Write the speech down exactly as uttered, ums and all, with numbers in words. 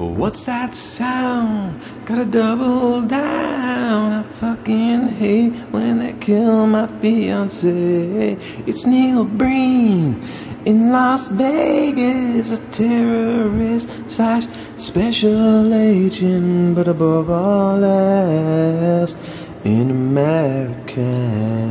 What's that sound? Gotta double down. I fucking hate when they kill my fiance. It's Neil Breen in Las Vegas, a terrorist slash special agent, but above all else, an American.